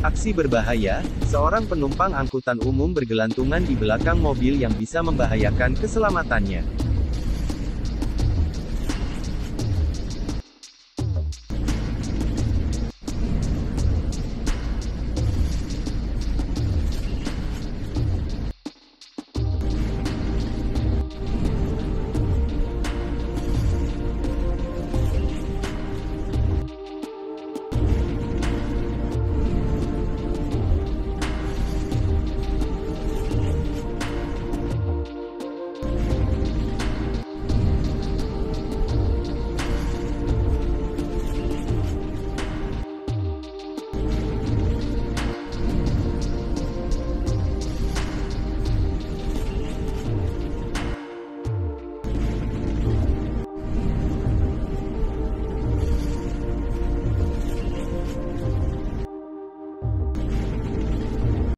Aksi berbahaya, seorang penumpang angkutan umum bergelantungan di belakang mobil yang bisa membahayakan keselamatannya.